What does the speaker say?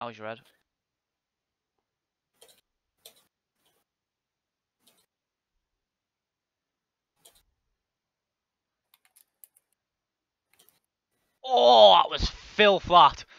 How was your head? Oh, that was filth, that.